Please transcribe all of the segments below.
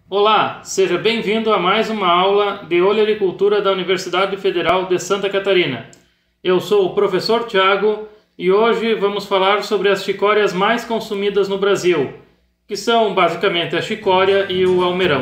Olá, seja bem-vindo a mais uma aula de Olericultura da Universidade Federal de Santa Catarina. Eu sou o professor Tiago e hoje vamos falar sobre as chicórias mais consumidas no Brasil, que são basicamente a chicória e o almeirão.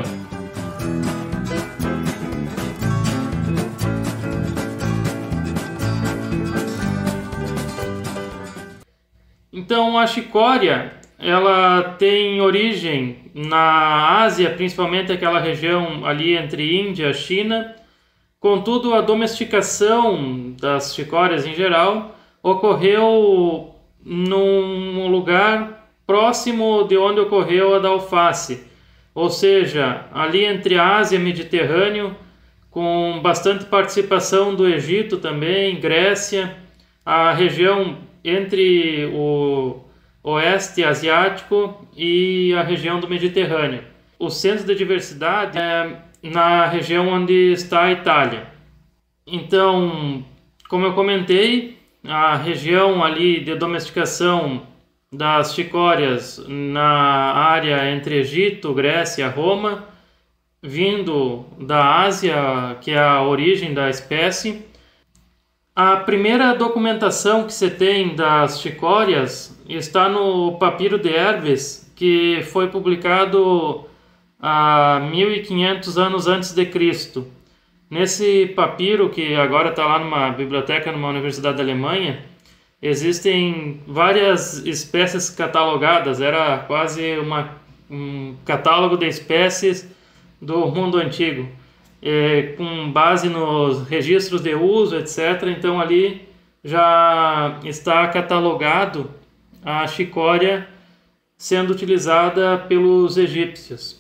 Então, a chicória, ela tem origem na Ásia, principalmente aquela região ali entre Índia e China. Contudo, a domesticação das chicórias em geral ocorreu num lugar próximo de onde ocorreu a da alface, ou seja, ali entre a Ásia e Mediterrâneo, com bastante participação do Egito também, Grécia, a região entre o Oeste Asiático e a região do Mediterrâneo. O centro de diversidade é na região onde está a Itália. Então, como eu comentei, a região ali de domesticação das chicórias na área entre Egito, Grécia, Roma, vindo da Ásia, que é a origem da espécie. A primeira documentação que se tem das chicórias está no Papiro de Herbes, que foi publicado há 1500 anos antes de Cristo. Nesse papiro, que agora está lá numa biblioteca numa universidade da Alemanha, existem várias espécies catalogadas, era quase um catálogo de espécies do mundo antigo. Com base nos registros de uso, etc. Então ali já está catalogado a chicória sendo utilizada pelos egípcios.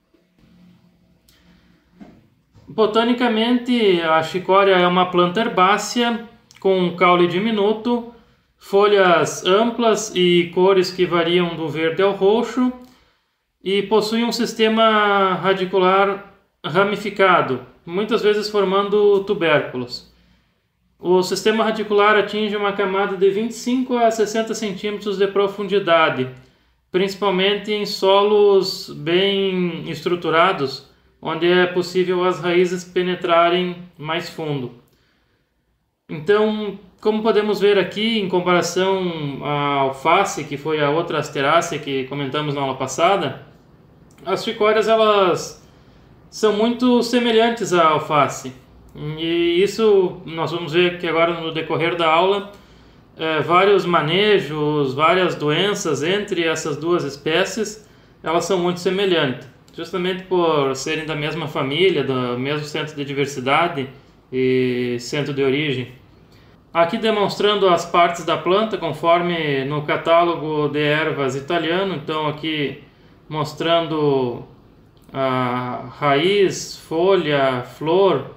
Botanicamente, a chicória é uma planta herbácea com um caule diminuto, folhas amplas e cores que variam do verde ao roxo, e possui um sistema radicular ramificado, muitas vezes formando tubérculos. O sistema radicular atinge uma camada de 25 a 60 centímetros de profundidade, principalmente em solos bem estruturados, onde é possível as raízes penetrarem mais fundo. Então, como podemos ver aqui, em comparação à alface, que foi a outra asterácea que comentamos na aula passada, as chicórias elas são muito semelhantes à alface, e isso nós vamos ver que agora no decorrer da aula, vários manejos, várias doenças entre essas duas espécies, elas são muito semelhantes, justamente por serem da mesma família, do mesmo centro de diversidade e centro de origem. Aqui demonstrando as partes da planta conforme no catálogo de ervas italiano, então aqui mostrando a raiz, folha, flor,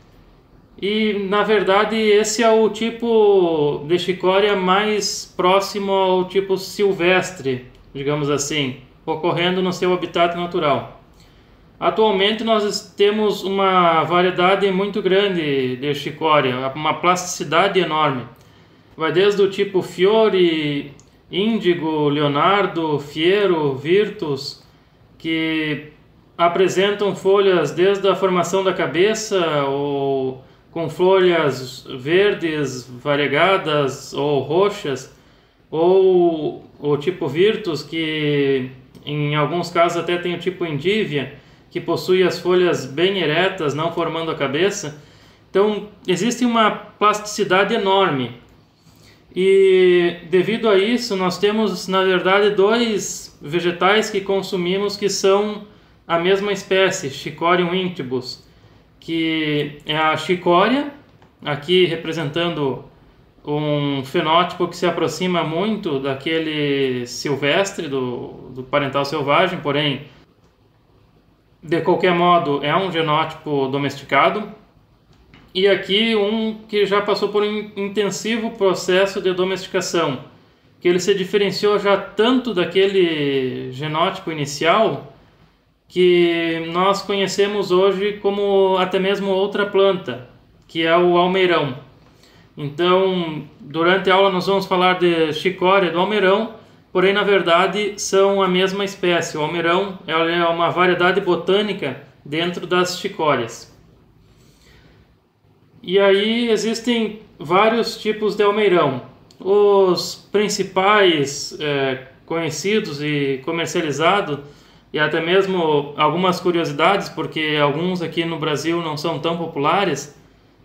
e na verdade esse é o tipo de chicória mais próximo ao tipo silvestre, digamos assim, ocorrendo no seu habitat natural. Atualmente nós temos uma variedade muito grande de chicória, uma plasticidade enorme, vai desde o tipo Fiore, Índigo, Leonardo, Fiero, Virtus, que apresentam folhas desde a formação da cabeça ou com folhas verdes, variegadas ou roxas, ou o tipo Virtus, que em alguns casos até tem o tipo Endivia, que possui as folhas bem eretas, não formando a cabeça. Então existe uma plasticidade enorme, e devido a isso nós temos na verdade dois vegetais que consumimos que são a mesma espécie, Chicorium intybus, que é a chicória, aqui representando um fenótipo que se aproxima muito daquele silvestre, do parental selvagem, porém, de qualquer modo, é um genótipo domesticado. E aqui um que já passou por um intensivo processo de domesticação, que ele se diferenciou já tanto daquele genótipo inicial, que nós conhecemos hoje como até mesmo outra planta, que é o almeirão. Então, durante a aula nós vamos falar de chicória do almeirão, porém na verdade são a mesma espécie. O almeirão é uma variedade botânica dentro das chicórias. E aí existem vários tipos de almeirão. Os principais conhecidos e comercializados, e até mesmo algumas curiosidades, porque alguns aqui no Brasil não são tão populares.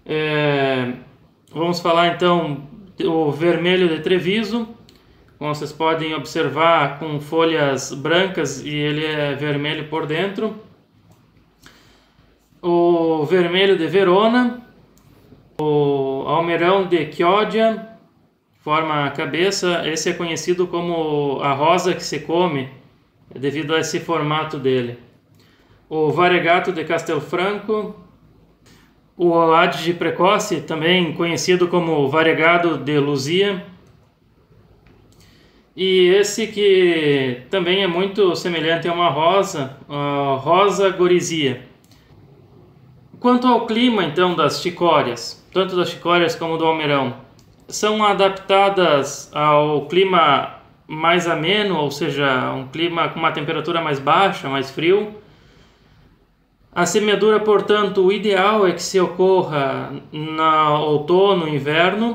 Vamos falar então do vermelho de Treviso, como vocês podem observar, com folhas brancas e ele é vermelho por dentro. O vermelho de Verona, o almeirão de Chioggia, forma a cabeça, esse é conhecido como a rosa que se come, devido a esse formato dele. O variegato de Castelfranco, o Adige precoce, também conhecido como variegado de Luzia, e esse que também é muito semelhante a uma rosa, a Rosa Gorizia. Quanto ao clima então das chicórias, tanto das chicórias como do almeirão, são adaptadas ao clima mais ameno, ou seja, um clima com uma temperatura mais baixa, mais frio. A semeadura, portanto, o ideal é que se ocorra no outono e inverno.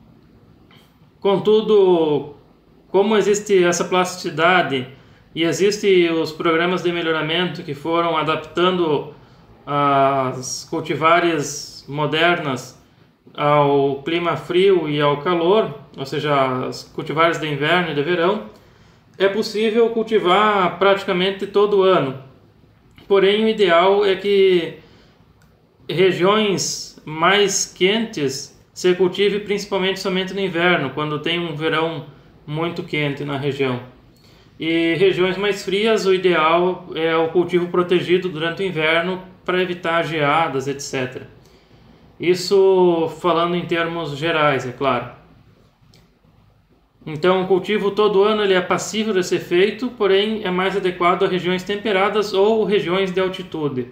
Contudo, como existe essa plasticidade e existem os programas de melhoramento que foram adaptando as cultivares modernas ao clima frio e ao calor, ou seja, as cultivares de inverno e de verão, é possível cultivar praticamente todo ano. Porém, o ideal é que regiões mais quentes se cultive principalmente somente no inverno, quando tem um verão muito quente na região. E regiões mais frias, o ideal é o cultivo protegido durante o inverno para evitar geadas, etc. Isso falando em termos gerais, é claro. Então, o cultivo todo ano ele é passível de ser feito, porém é mais adequado a regiões temperadas ou regiões de altitude.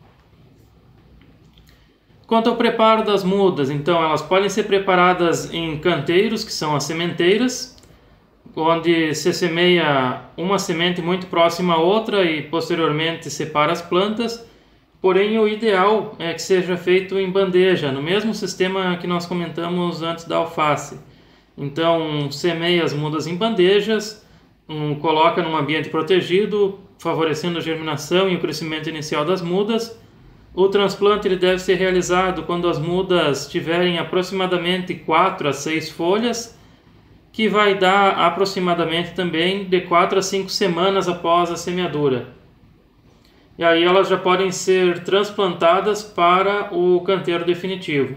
Quanto ao preparo das mudas, então elas podem ser preparadas em canteiros, que são as sementeiras, onde se semeia uma semente muito próxima à outra e posteriormente separa as plantas. Porém, o ideal é que seja feito em bandeja, no mesmo sistema que nós comentamos antes da alface. Então, semeia as mudas em bandejas, coloca num ambiente protegido, favorecendo a germinação e o crescimento inicial das mudas. O transplante ele deve ser realizado quando as mudas tiverem aproximadamente 4 a 6 folhas, que vai dar aproximadamente também de 4 a 5 semanas após a semeadura. E aí elas já podem ser transplantadas para o canteiro definitivo.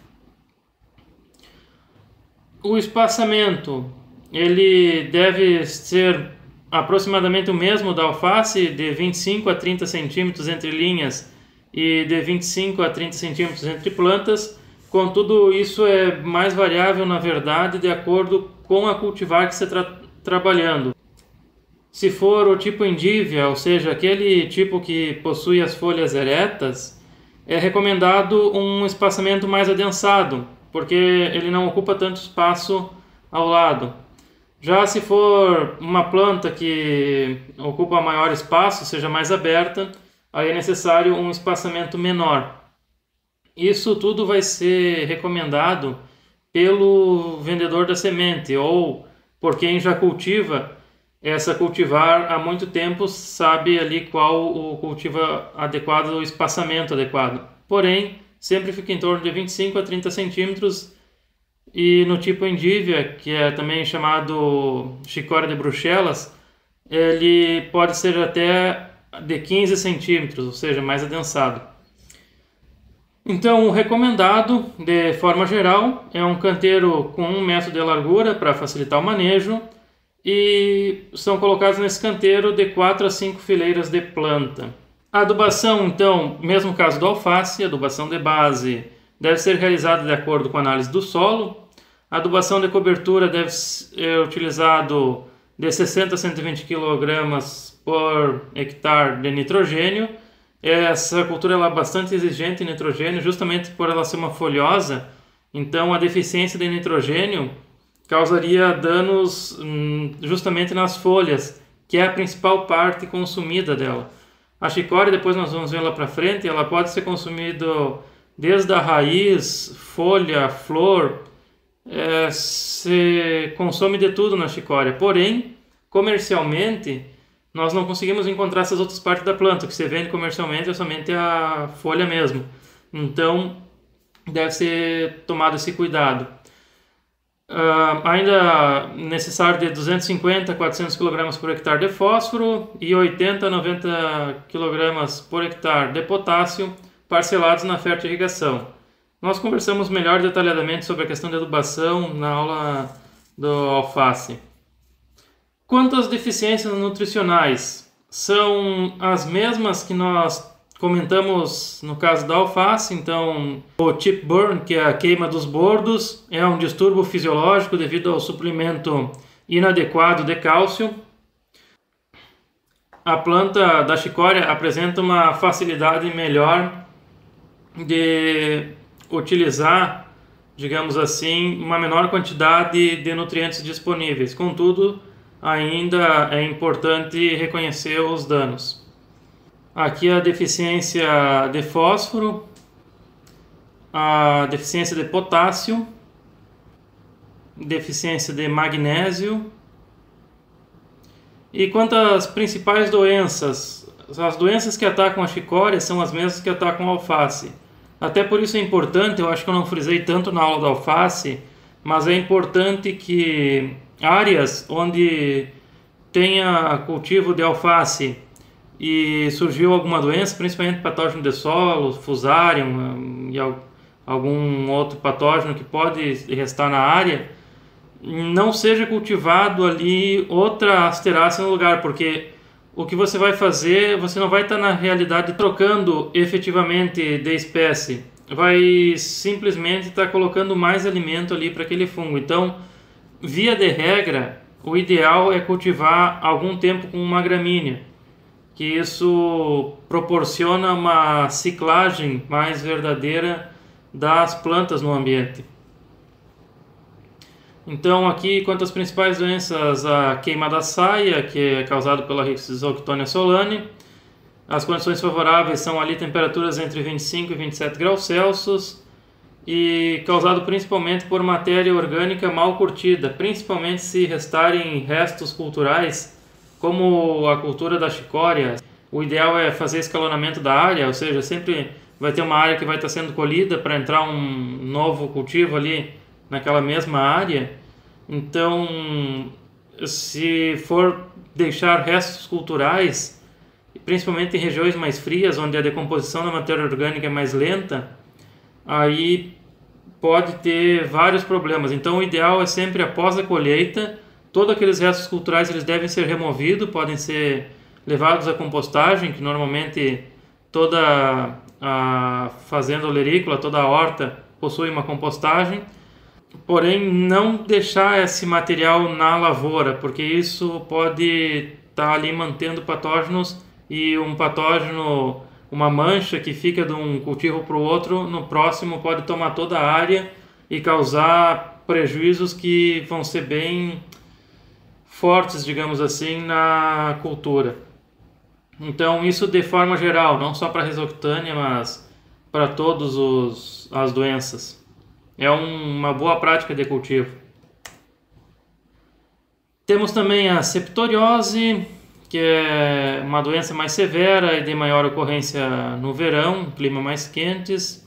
O espaçamento ele deve ser aproximadamente o mesmo da alface, de 25 a 30 centímetros entre linhas e de 25 a 30 centímetros entre plantas. Contudo, isso é mais variável, na verdade, de acordo com a cultivar que você está trabalhando. Se for o tipo endívia, ou seja, aquele tipo que possui as folhas eretas, é recomendado um espaçamento mais adensado, porque ele não ocupa tanto espaço ao lado. Já se for uma planta que ocupa maior espaço, seja mais aberta, aí é necessário um espaçamento menor. Isso tudo vai ser recomendado pelo vendedor da semente ou por quem já cultiva essa cultivar há muito tempo, sabe ali qual o cultivo adequado, o espaçamento adequado. Porém, sempre fica em torno de 25 a 30 centímetros e no tipo endívia, que é também chamado chicória de Bruxelas, ele pode ser até de 15 centímetros, ou seja, mais adensado. Então, o recomendado, de forma geral, é um canteiro com 1 metro de largura para facilitar o manejo, e são colocados nesse canteiro de 4 a 5 fileiras de planta. A adubação, então, mesmo caso do alface, a adubação de base deve ser realizada de acordo com a análise do solo. A adubação de cobertura deve ser utilizado de 60 a 120 kg por hectare de nitrogênio. Essa cultura ela é bastante exigente em nitrogênio, justamente por ela ser uma folhosa, então a deficiência de nitrogênio causaria danos justamente nas folhas, que é a principal parte consumida dela. A chicória, depois nós vamos ver lá para frente, ela pode ser consumida desde a raiz, folha, flor, se consome de tudo na chicória. Porém, comercialmente, nós não conseguimos encontrar essas outras partes da planta. O que você vende comercialmente é somente a folha mesmo. Então, deve ser tomado esse cuidado. Ainda necessário de 250 a 400 kg por hectare de fósforo e 80 a 90 kg por hectare de potássio, parcelados na fertirrigação. Nós conversamos melhor detalhadamente sobre a questão de adubação na aula do alface. Quanto às deficiências nutricionais, são as mesmas que nós comentamos no caso da alface. Então, o chip burn, que é a queima dos bordos, é um distúrbio fisiológico devido ao suplemento inadequado de cálcio. A planta da chicória apresenta uma facilidade melhor de utilizar, digamos assim, uma menor quantidade de nutrientes disponíveis. Contudo, ainda é importante reconhecer os danos. Aqui a deficiência de fósforo, a deficiência de potássio, deficiência de magnésio. E quanto às principais doenças, as doenças que atacam a chicória são as mesmas que atacam a alface. Até por isso é importante, eu acho que eu não frisei tanto na aula da alface, mas é importante que áreas onde tenha cultivo de alface e surgiu alguma doença, principalmente patógeno de solo, fusarium e algum outro patógeno que pode restar na área, não seja cultivado ali outra asterácea no lugar, porque o que você vai fazer, você não vai estar na realidade trocando efetivamente de espécie, vai simplesmente estar colocando mais alimento ali para aquele fungo. Então, via de regra, o ideal é cultivar algum tempo com uma gramínea, que isso proporciona uma ciclagem mais verdadeira das plantas no ambiente. Então aqui, quanto às principais doenças, a queima da saia, que é causada pela Rhizoctonia solani. As condições favoráveis são ali temperaturas entre 25 e 27 graus Celsius e causado principalmente por matéria orgânica mal curtida, principalmente se restarem restos culturais, como a cultura da chicória. O ideal é fazer escalonamento da área, ou seja, sempre vai ter uma área que vai estar sendo colhida para entrar um novo cultivo ali naquela mesma área. Então, se for deixar restos culturais, principalmente em regiões mais frias, onde a decomposição da matéria orgânica é mais lenta, aí pode ter vários problemas. Então, o ideal é sempre após a colheita, todos aqueles restos culturais eles devem ser removidos, podem ser levados à compostagem, que normalmente toda a fazenda olerícola, toda a horta possui uma compostagem. Porém, não deixar esse material na lavoura, porque isso pode estar ali mantendo patógenos, e um patógeno, uma mancha que fica de um cultivo para o outro, no próximo pode tomar toda a área e causar prejuízos que vão ser bem fortes, digamos assim, na cultura. Então, isso de forma geral, não só para a Rhizoctonia, mas para todas as doenças. É uma boa prática de cultivo. Temos também a septoriose, que é uma doença mais severa e de maior ocorrência no verão, clima mais quentes.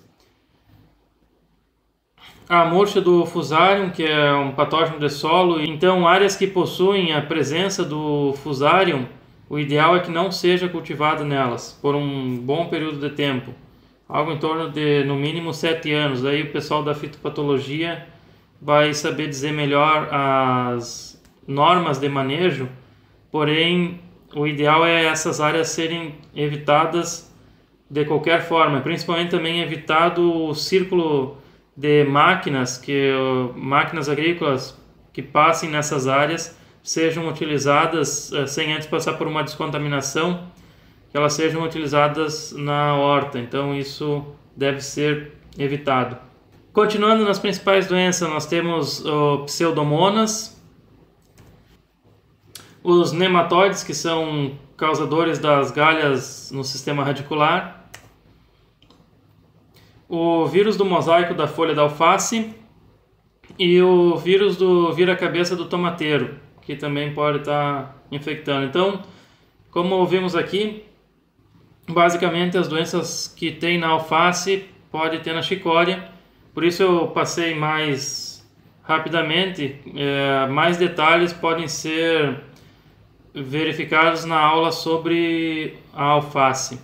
A murcha do Fusarium, que é um patógeno de solo. Então, áreas que possuem a presença do Fusarium, o ideal é que não seja cultivado nelas por um bom período de tempo. Algo em torno de, no mínimo, 7 anos. Daí o pessoal da fitopatologia vai saber dizer melhor as normas de manejo, porém, o ideal é essas áreas serem evitadas de qualquer forma, principalmente também evitado o círculo de máquinas, máquinas agrícolas que passem nessas áreas sejam utilizadas sem antes passar por uma descontaminação, que elas sejam utilizadas na horta. Então isso deve ser evitado. Continuando nas principais doenças, nós temos o Pseudomonas, os nematóides, que são causadores das galhas no sistema radicular, o vírus do mosaico da folha da alface e o vírus do vira-cabeça do tomateiro, que também pode estar infectando. Então, como ouvimos aqui, basicamente as doenças que tem na alface pode ter na chicória. Por isso eu passei mais rapidamente. Mais detalhes podem ser verificados na aula sobre a alface.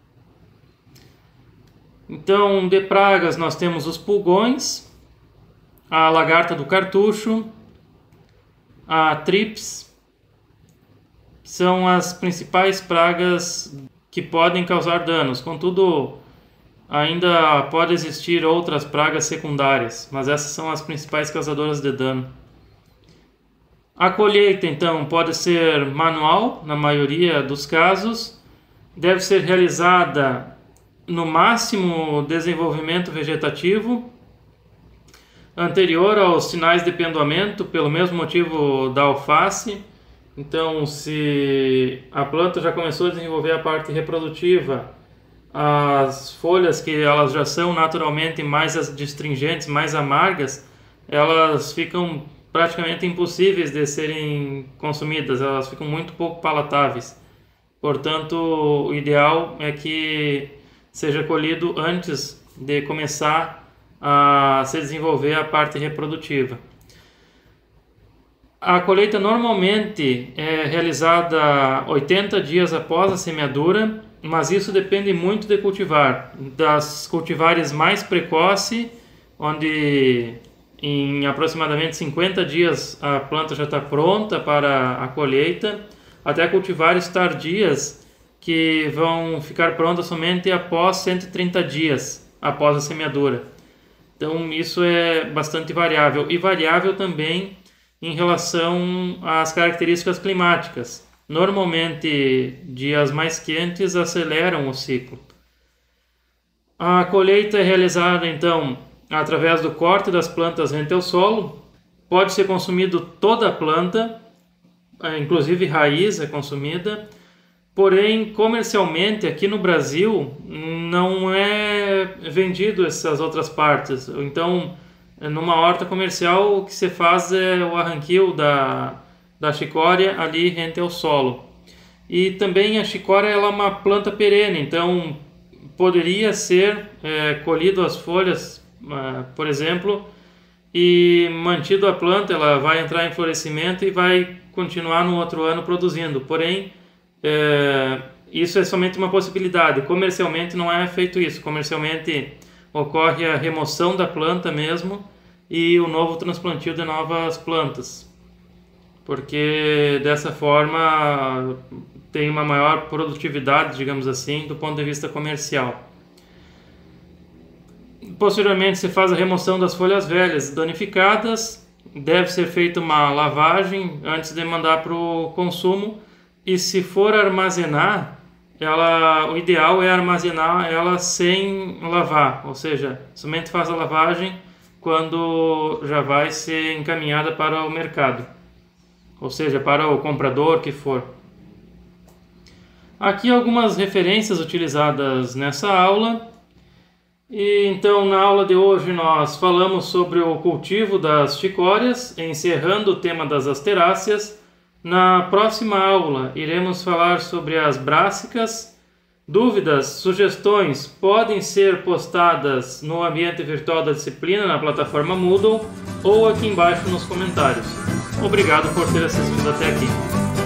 Então, de pragas nós temos os pulgões, a lagarta do cartucho, a trips. São as principais pragas que podem causar danos. Contudo, ainda pode existir outras pragas secundárias, mas essas são as principais causadoras de dano. A colheita, então, pode ser manual, na maioria dos casos. Deve ser realizada no máximo desenvolvimento vegetativo, anterior aos sinais de pendoamento, pelo mesmo motivo da alface. Então, se a planta já começou a desenvolver a parte reprodutiva, as folhas, que elas já são naturalmente mais astringentes, mais amargas, elas ficam praticamente impossíveis de serem consumidas, elas ficam muito pouco palatáveis. Portanto, o ideal é que seja colhido antes de começar a se desenvolver a parte reprodutiva. A colheita normalmente é realizada 80 dias após a semeadura, mas isso depende muito de cultivar. Das cultivares mais precoces, onde em aproximadamente 50 dias a planta já está pronta para a colheita, até cultivares tardias que vão ficar prontas somente após 130 dias após a semeadura. Então isso é bastante variável, e variável também em relação às características climáticas. Normalmente, dias mais quentes aceleram o ciclo. A colheita é realizada, então, através do corte das plantas rente ao solo. Pode ser consumido toda a planta, inclusive raiz é consumida. Porém, comercialmente, aqui no Brasil, não é vendido essas outras partes. Então, numa horta comercial, o que se faz é o arranquio da chicória ali rente ao solo. E também a chicória ela é uma planta perene, então poderia ser colhido as folhas, por exemplo, e mantido a planta, ela vai entrar em florescimento e vai continuar no outro ano produzindo. Porém, isso é somente uma possibilidade. Comercialmente não é feito isso. Comercialmente ocorre a remoção da planta mesmo e o novo transplantio de novas plantas, porque dessa forma tem uma maior produtividade, digamos assim, do ponto de vista comercial. Posteriormente se faz a remoção das folhas velhas danificadas, deve ser feita uma lavagem antes de mandar para o consumo, e se for armazenar, o ideal é armazenar ela sem lavar, ou seja, somente faz a lavagem quando já vai ser encaminhada para o mercado, ou seja, para o comprador que for. Aqui algumas referências utilizadas nessa aula. E então na aula de hoje nós falamos sobre o cultivo das chicórias, encerrando o tema das asteráceas. Na próxima aula iremos falar sobre as brássicas. Dúvidas, sugestões podem ser postadas no ambiente virtual da disciplina na plataforma Moodle ou aqui embaixo nos comentários. Obrigado por ter assistido até aqui.